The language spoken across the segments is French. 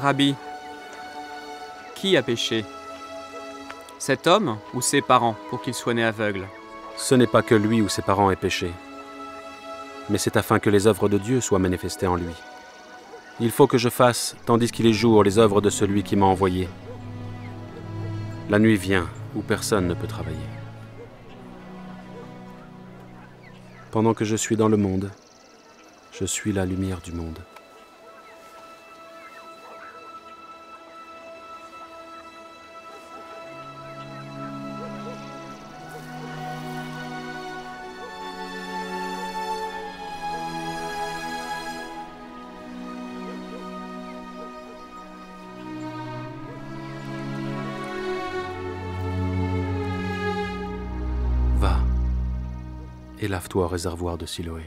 Rabbi, qui a péché? Cet homme ou ses parents pour qu'il soit né aveugle? Ce n'est pas que lui ou ses parents aient péché, mais c'est afin que les œuvres de Dieu soient manifestées en lui. Il faut que je fasse, tandis qu'il est jour, les œuvres de celui qui m'a envoyé. La nuit vient, où personne ne peut travailler. Pendant que je suis dans le monde, je suis la lumière du monde. Va et lave-toi au réservoir de Siloé.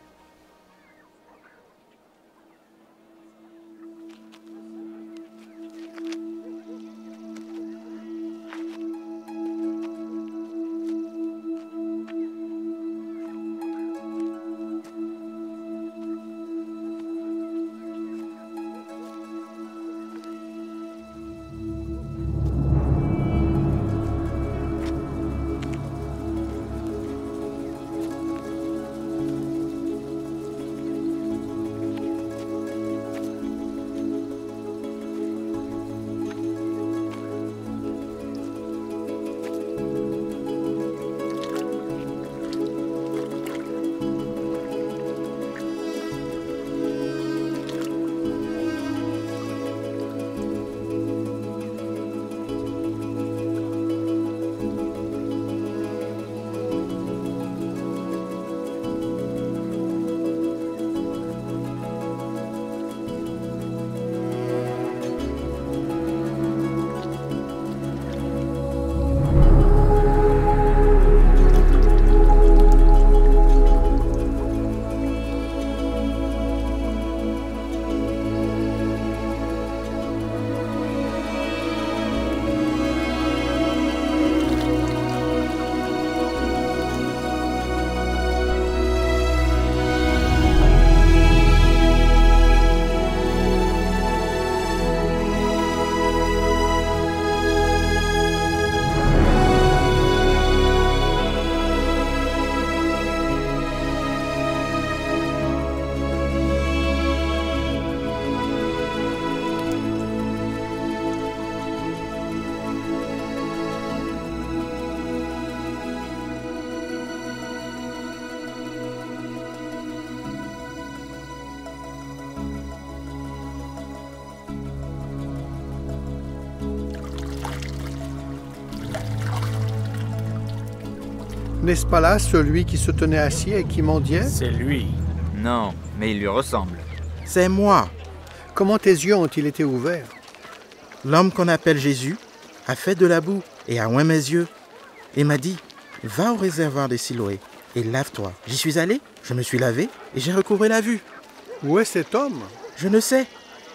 N'est-ce pas là celui qui se tenait assis et qui mendiait? C'est lui. Non, mais il lui ressemble. C'est moi. Comment tes yeux ont-ils été ouverts? L'homme qu'on appelle Jésus a fait de la boue et a oint mes yeux et m'a dit « Va au réservoir de Siloé et lave-toi ». J'y suis allé, je me suis lavé et j'ai recouvré la vue. Où est cet homme? Je ne sais.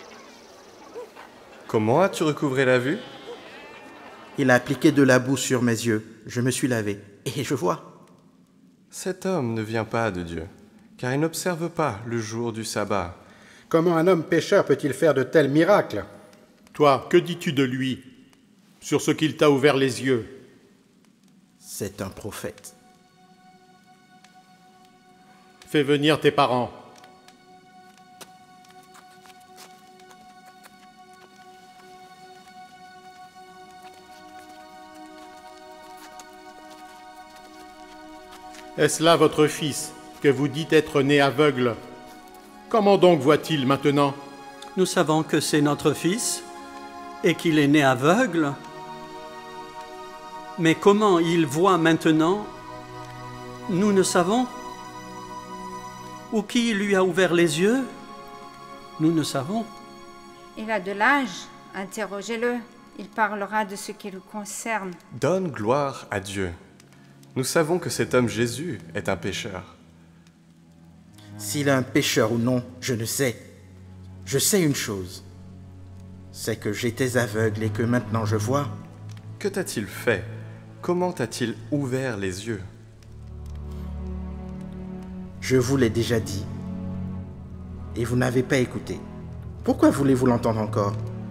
Comment as-tu recouvré la vue? Il a appliqué de la boue sur mes yeux. Je me suis lavé et je vois. Cet homme ne vient pas de Dieu, car il n'observe pas le jour du sabbat. Comment un homme pécheur peut-il faire de tels miracles? Toi, que dis-tu de lui, sur ce qu'il t'a ouvert les yeux? C'est un prophète. Fais venir tes parents. Est-ce là votre fils, que vous dites être né aveugle? Comment donc voit-il maintenant? Nous savons que c'est notre fils et qu'il est né aveugle. Mais comment il voit maintenant, nous ne savons. Ou qui lui a ouvert les yeux, nous ne savons. Il a de l'âge, interrogez-le. Il parlera de ce qui le concerne. Donne gloire à Dieu. Nous savons que cet homme Jésus est un pécheur. S'il est un pécheur ou non, je ne sais. Je sais une chose. C'est que j'étais aveugle et que maintenant je vois. Que t'a-t-il fait? Comment t'a-t-il ouvert les yeux? Je vous l'ai déjà dit. Et vous n'avez pas écouté. Pourquoi voulez-vous l'entendre encore?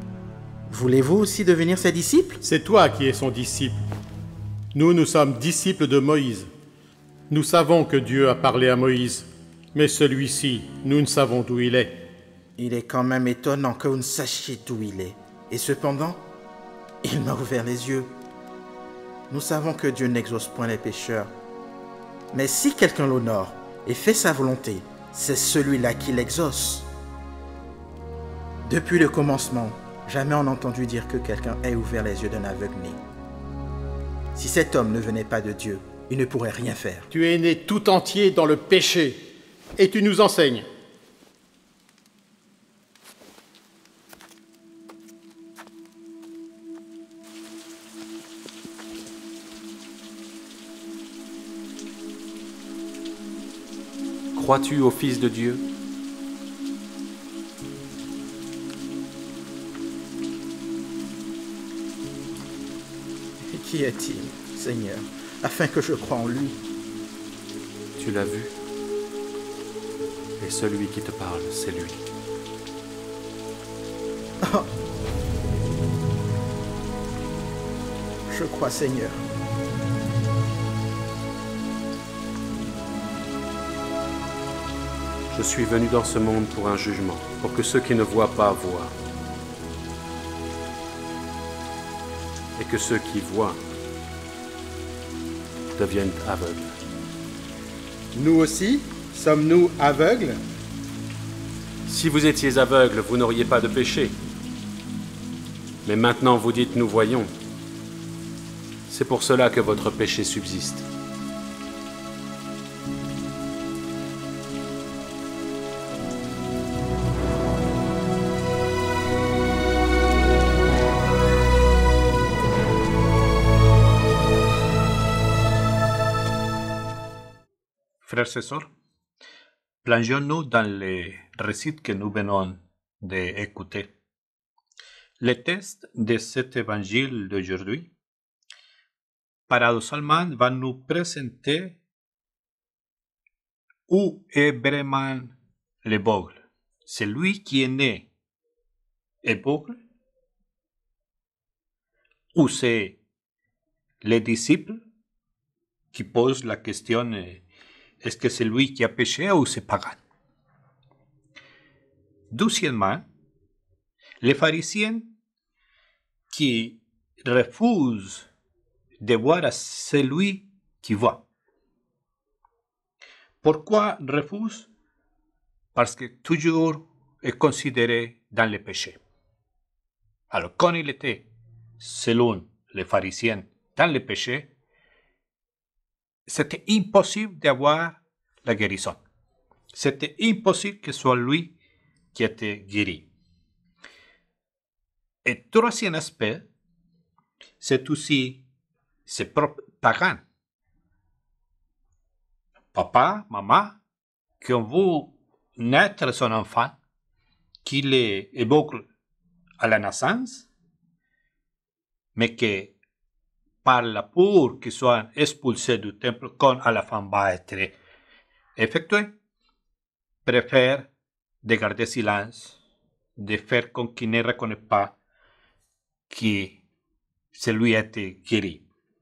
Voulez-vous aussi devenir ses disciples? C'est toi qui es son disciple. Nous sommes disciples de Moïse. Nous savons que Dieu a parlé à Moïse, mais celui-ci, nous ne savons d'où il est. Il est quand même étonnant que vous ne sachiez d'où il est. Et cependant, il m'a ouvert les yeux. Nous savons que Dieu n'exauce point les pécheurs. Mais si quelqu'un l'honore et fait sa volonté, c'est celui-là qui l'exauce. Depuis le commencement, jamais on n'a entendu dire que quelqu'un ait ouvert les yeux d'un aveugle-né. Si cet homme ne venait pas de Dieu, il ne pourrait rien faire. Tu es né tout entier dans le péché, et tu nous enseignes. Crois-tu au Fils de Dieu? Et qui est-il, Seigneur, afin que je croie en lui? Tu l'as vu. Et celui qui te parle, c'est lui. Oh. Je crois, Seigneur. Je suis venu dans ce monde pour un jugement, pour que ceux qui ne voient pas voient, et que ceux qui voient deviennent aveugles. Nous aussi, sommes-nous aveugles? Si vous étiez aveugles, vous n'auriez pas de péché. Mais maintenant vous dites « nous voyons ». C'est pour cela que votre péché subsiste. Frères et sœurs, plongeons-nous dans les récits que nous venons d'écouter. Le texte de cet évangile d'aujourd'hui, paradoxalement, va nous présenter où est vraiment l'aveugle. Celui qui est né aveugle, ou c'est les disciples qui posent la question est-ce que c'est lui qui a péché ou c'est pagan? Deuxièmement, les pharisiens qui refusent de voir à celui qui voit. Pourquoi refusent? Parce que toujours est considéré dans le péché. Alors, quand il était, selon les pharisiens, dans le péché, c'était impossible d'avoir la guérison. C'était impossible que ce soit lui qui était guéri. Et troisième aspect, c'est aussi ses propres parents. Papa, maman, qui ont vu naître son enfant, qu'il est aveugle à la naissance, mais que par la peur qu'il soit expulsé du temple quand à la fin va être effectué, préfère de garder silence, de faire comme qu'il ne reconnaît pas que celui a été guéri.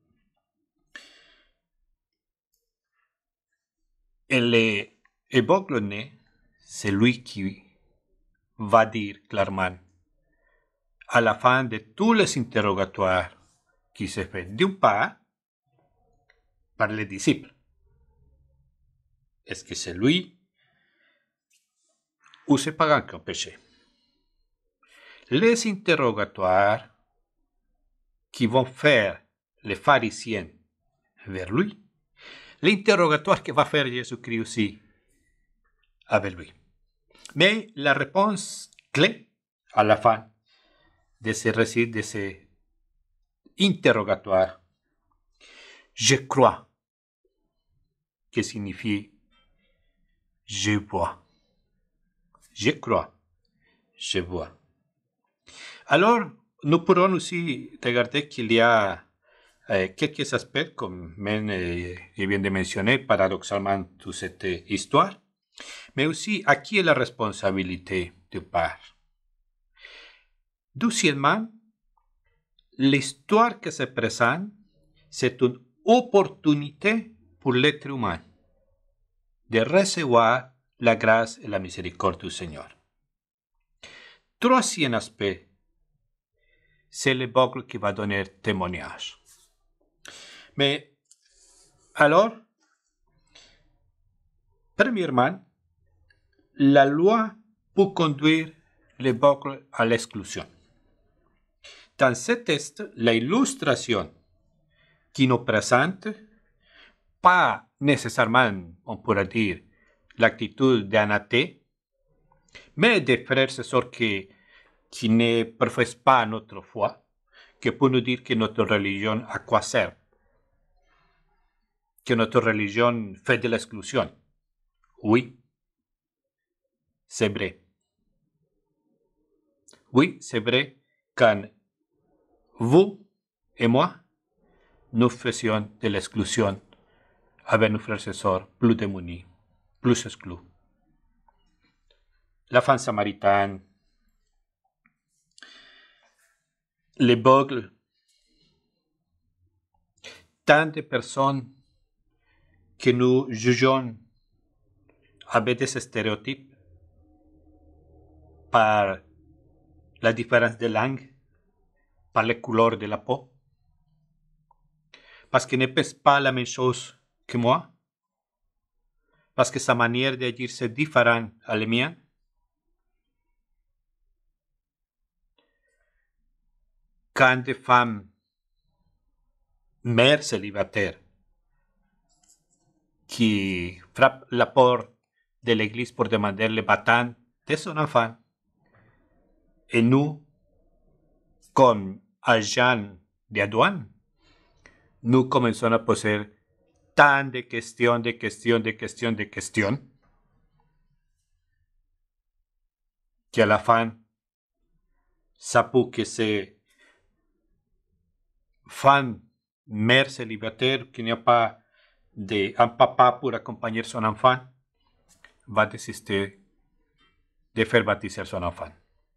Et l'aveugle, c'est lui qui va dire clairement, à la fin de tous les interrogatoires qui se fait d'une part par les disciples. Est-ce que c'est lui ou c'est pagan qui a péché? Les interrogatoires qui vont faire les pharisiens vers lui, l'interrogatoire que va faire Jésus-Christ aussi avec lui. Mais la réponse clé à la fin de ce récit, de ce interrogatoire, je crois, que signifie je vois. Je crois, je vois. Alors, nous pourrons aussi regarder qu'il y a quelques aspects, comme je viens de mentionner, paradoxalement, toute cette histoire, mais aussi à qui est la responsabilité du père. Deuxièmement, l'histoire qui se présente, c'est une opportunité pour l'être humain de recevoir la grâce et la miséricorde du Seigneur. Troisième aspect, c'est le boucle qui va donner témoignage. Mais alors, premièrement, la loi peut conduire les boucles à l'exclusion. Dans ce texte, l'illustration qui nous présente, pas nécessairement, on pourrait dire, l'attitude d'un athée, mais des frères et sœurs qui ne professent pas notre foi, qui peuvent nous dire que notre religion à quoi sert, que notre religion fait de l'exclusion. Oui, c'est vrai. Oui, c'est vrai, quand vous et moi, nous faisions de l'exclusion avec nos frères et sœurs plus démunis, plus exclus. La femme samaritaine, les beugles, tant de personnes que nous jugeons avec des stéréotypes par la différence de langue, par les couleurs de la peau, parce qu'ils ne pensent pas la même chose que moi, parce que sa manière d'agir c'est différente à la mienne. Quand des femmes, mères célibataires, qui frappent la porte de l'église pour demander le baptême de son enfant, et nous, comme agents de douane, nous commençons à poser tant de questions, qu'à la fin, ça peut que ces femmes, mères célibataires, qui n'y a pas un papa pour accompagner son enfant, va désister de faire baptiser son enfant.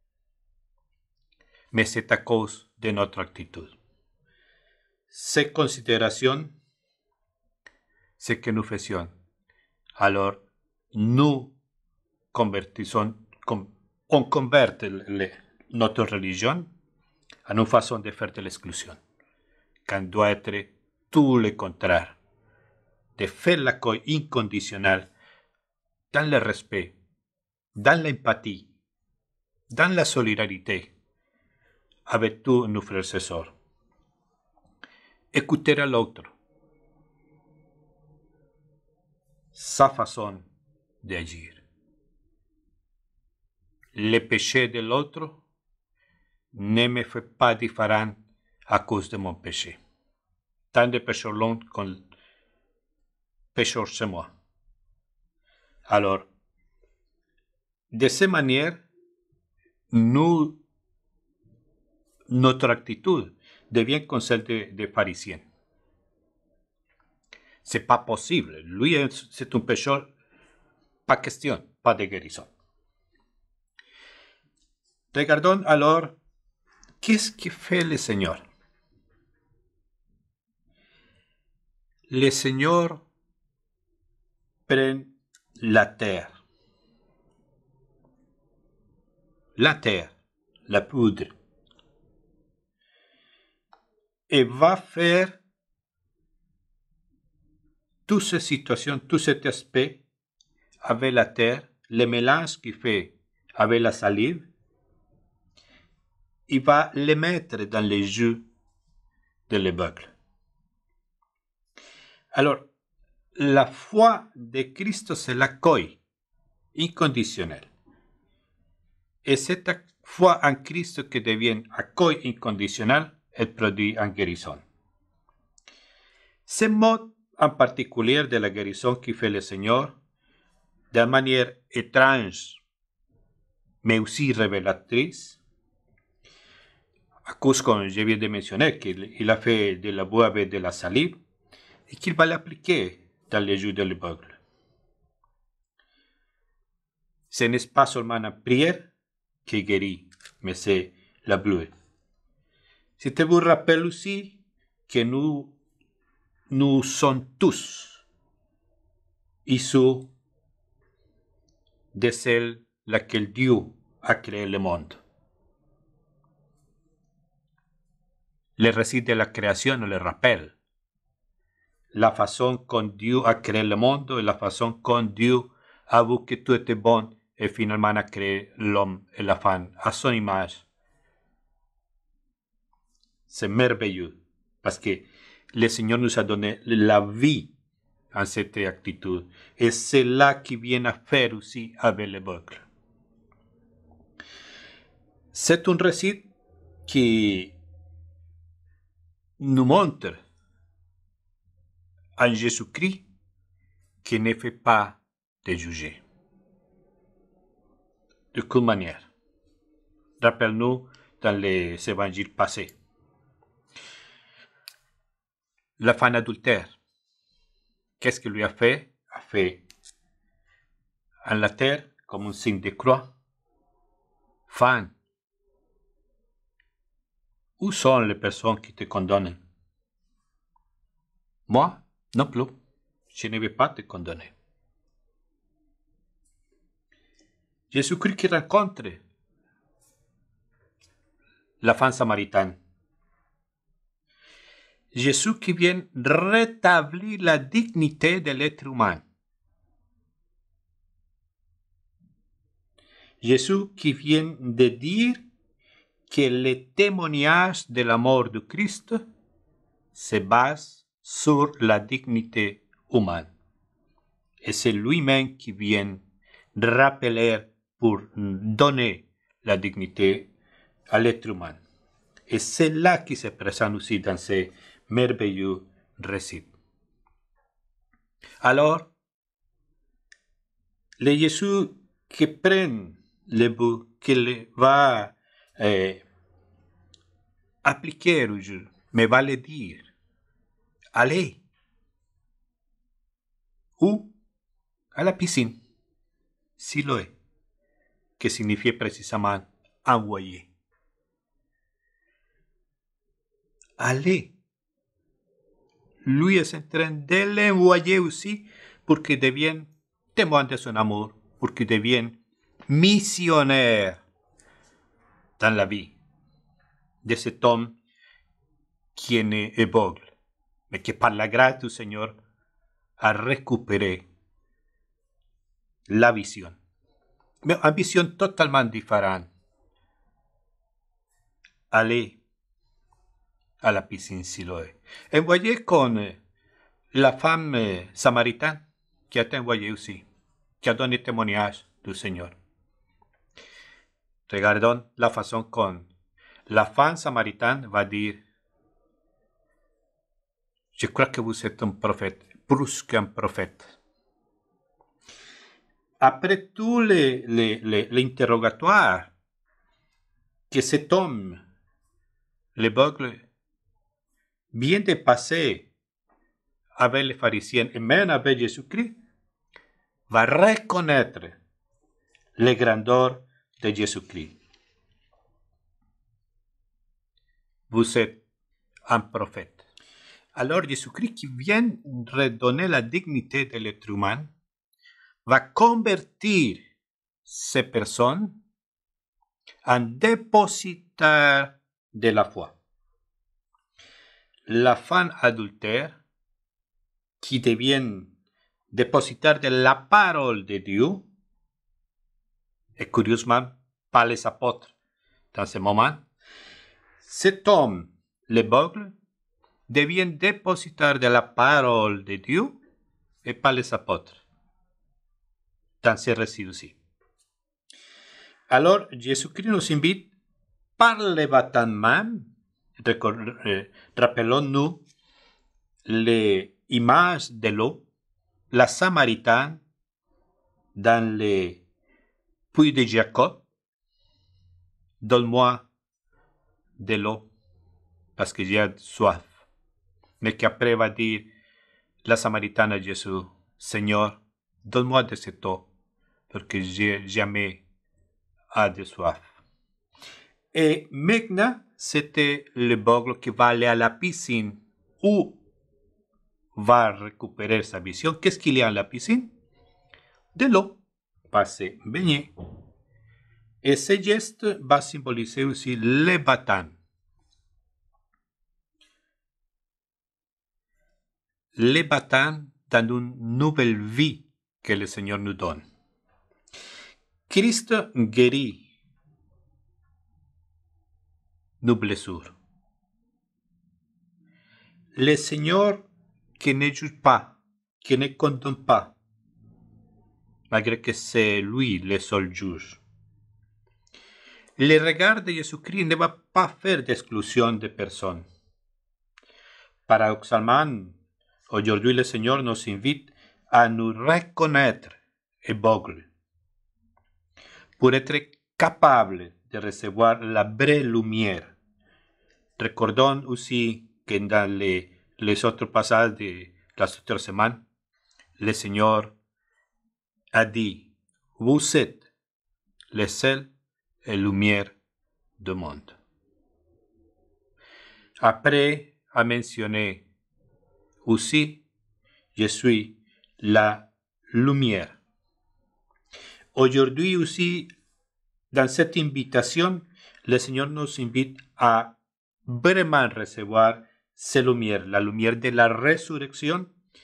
Mais c'est à cause de notre attitude. Ces considérations, ce que nous faisions. Alors, nous convertissons, on converte notre religion à une façon de faire de l'exclusion, quand doit être tout le contraire, de faire l'accueil inconditionnel dans le respect, dans l'empathie, dans la solidarité avec tous nos frères et sœurs. Écouter à l'autre, sa façon d'agir. Le péché de l'autre ne me fait pas différent à cause de mon péché. Tant de pécheurs l'ont comme pécheur c'est moi. Alors, de cette manière, notre attitude devient comme celle des pharisiens. C'est pas possible. Lui, c'est un pécheur. Pas question, pas de guérison. Regardons alors, qu'est-ce que fait le Seigneur? Le Seigneur prend la terre, la poudre, et va faire toute cette situation, tout cet aspect avec la terre, le mélange qu'il fait avec la salive, il va le mettre dans les jus de l'aveugle. Alors, la foi de Christ, c'est l'accueil inconditionnel. Et cette foi en Christ qui devient accueil inconditionnel, elle produit une guérison. Ce mode en particulier de la guérison qui fait le Seigneur, de manière étrange, mais aussi révélatrice, à cause, comme je viens de mentionner, qu'il a fait de la boue avec de la salive, et qu'il va l'appliquer dans les jus de l'aveugle. Ce n'est pas seulement la prière qui guérit, mais c'est la boue. Je te vous rappelle aussi que nous sommes tous issus de celle laquelle Dieu a créé le monde. Le récit de la création nous le rappelle. La façon dont Dieu a créé le monde et la façon dont Dieu a vu que tout était bon et finalement a créé l'homme et la femme à son image. C'est merveilleux parce que le Seigneur nous a donné la vie en cette attitude. Et c'est là qu'il vient à faire aussi avec le boucle. C'est un récit qui nous montre en Jésus-Christ qui ne fait pas de juger. De quelle manière? Rappelle-nous dans les évangiles passés. La femme adultère, qu'est-ce qu'il lui a fait? A fait en la terre comme un signe de croix. Femme, où sont les personnes qui te condamnent? Moi, non plus. Je ne vais pas te condamner. Jésus-Christ qui rencontre la femme samaritaine. Jésus qui vient rétablir la dignité de l'être humain. Jésus qui vient de dire que le témoignage de la mort de Christ se base sur la dignité humaine. Et c'est lui-même qui vient rappeler pour donner la dignité à l'être humain. Et c'est là qui se présente aussi dans ces merveilleux récits. Alors, le Jésus qui prend le bout, qui va appliquer aujourd'hui, mais va le dire, allez. Où? À la piscine. Siloé, qui signifie précisément envoyer. Allez. Lui est en train de l'envoyer aussi pour qu'il devienne témoin de son amour, pour qu'il devienne missionnaire dans la vie de cet homme qui est né aveugle, mais qui par la grâce du Seigneur a récupéré la vision. Mais une vision totalement différente. Allez à la piscine Siloé. Envoyé con la femme samaritaine qui a été envoyée aussi, qui a donné témoignage du Seigneur. Regardons la façon dont la femme samaritaine va dire: je crois que vous êtes un prophète, plus qu'un prophète. Après tous les interrogatoires que cet homme, le boucle, vient de passer avec les pharisiens et même avec Jésus-Christ, va reconnaître la grandeur de Jésus-Christ. Vous êtes un prophète. Alors Jésus-Christ qui vient redonner la dignité de l'être humain va convertir ces personnes en dépositaires de la foi. La femme adultère qui devient dépositaire de la parole de Dieu, et curieusement pas les apôtres dans ce moment, cet homme, le boucle, devient dépositaire de la parole de Dieu et pas les apôtres dans ces récits aussi. Alors Jésus-Christ nous invite par le baptême. Rappelons-nous l'image de l'eau, la Samaritaine dans le puits de Jacob. Donne-moi de l'eau parce que j'ai soif. Mais qu'après va dire la Samaritaine à Jésus: Seigneur, donne-moi de cette eau parce que j'ai jamais de soif. Et maintenant, c'était le bogle qui va aller à la piscine où va récupérer sa vision. Qu'est-ce qu'il y a à la piscine? De l'eau. Va se baigner. Et ce geste va symboliser aussi le baptême. Le baptême dans une nouvelle vie que le Seigneur nous donne. Christ guérit nos blessures. Le Seigneur qui ne juge pas, qui ne condamne pas, malgré que c'est lui le seul juge. Le regard de Jésus-Christ ne va pas faire d'exclusion de personne. Paradoxalement, aujourd'hui le Seigneur nous invite à nous reconnaître aveugles pour être capables de recevoir la vraie lumière. Recordons aussi que dans les autres passages de la autre semaine, le Seigneur a dit, vous êtes le sel et lumière du monde. Après, a mentionné aussi, je suis la lumière. Aujourd'hui aussi, dans cette invitation, le Seigneur nous invite à vraiment recevoir cette lumière, la lumière de la résurrection,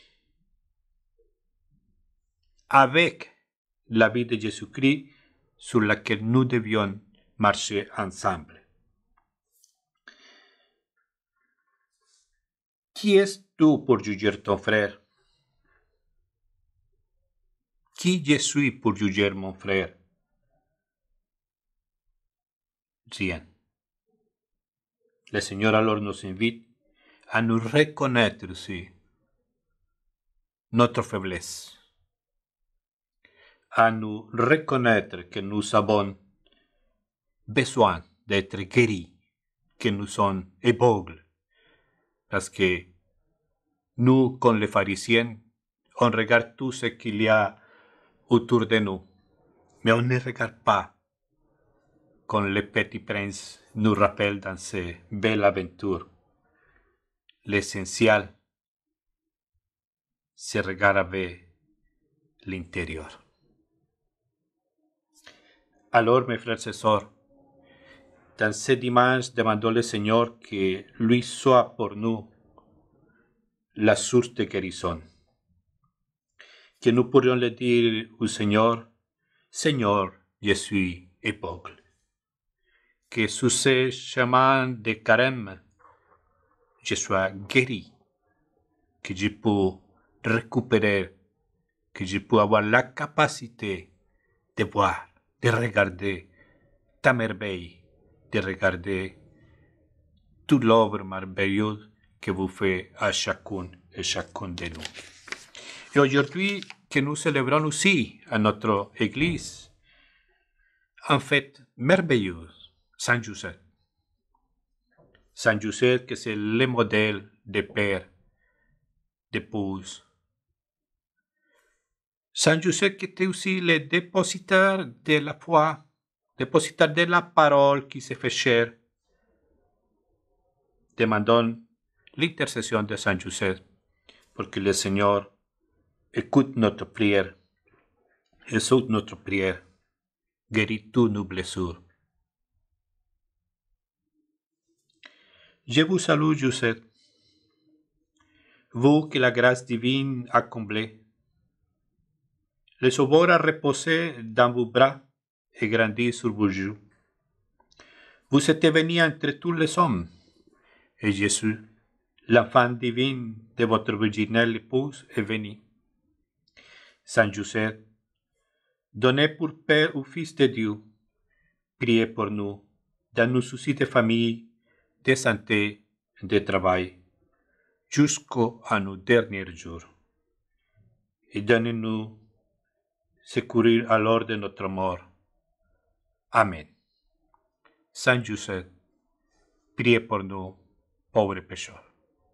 avec la vie de Jésus-Christ sur laquelle nous devions marcher ensemble. Qui es-tu pour juger ton frère? Qui je suis pour juger mon frère? Rien. Le Seigneur alors nous invite à nous reconnaître aussi notre faiblesse, à nous reconnaître que nous avons besoin d'être guéris, que nous sommes aveugles, parce que nous, comme les pharisiens, on regarde tout ce qu'il y a autour de nous, mais on ne regarde pas comme le petit prince nous rappelle dans ces belles aventures. L'essentiel, c'est regarder l'intérieur. Alors, mes frères et sœurs, dans ce dimanche, demandons au Seigneur que lui soit pour nous la source de guérison. Que nous pourrions le dire au Seigneur, Seigneur, je suis aveugle. Que sur ce chemin de carême, je sois guéri, que je peux récupérer, que je peux avoir la capacité de voir, de regarder ta merveille, de regarder toute l'œuvre merveilleuse que vous faites à chacun et chacun de nous. Et aujourd'hui, que nous célébrons aussi à notre Église, en fait, merveilleuse, Saint Joseph. Saint Joseph, que c'est le modèle de père, d'épouse. Saint Joseph, qui était aussi le dépositaire de la foi, dépositaire de la parole qui se fait chair. Demandons l'intercession de Saint Joseph pour que le Seigneur écoute notre prière, écoute notre prière, guérit toutes nos blessures. Je vous salue, Joseph, vous que la grâce divine a comblé. Le Sauveur a reposé dans vos bras et grandi sur vos joues. Vous êtes béni entre tous les hommes, et Jésus, l'enfant divin de votre virginale épouse, est béni. Saint Joseph, donnez pour Père au Fils de Dieu, priez pour nous, dans nos soucis de famille, de santé, de travail, jusqu'à nos derniers jours. Et donnez-nous secourir à l'heure de notre mort. Amen. Saint Joseph, priez pour nous, pauvres pécheurs.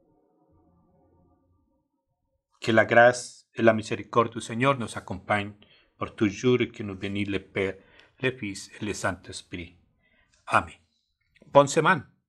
Que la grâce et la miséricorde du Seigneur nous accompagnent pour toujours et que nous bénisse le Père, le Fils et le Saint-Esprit. Amen. Bonne semaine.